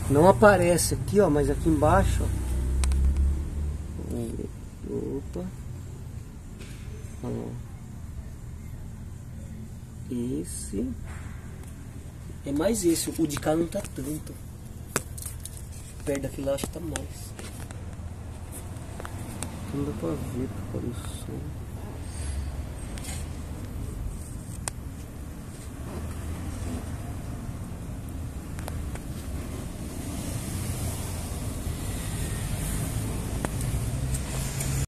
Não aparece aqui, ó, mas aqui embaixo, ó. Opa. Ó. Esse. É mais esse. O de cá não tá tanto. Perto daquele lá acho que tá mais. Não dá pra ver por causa do som.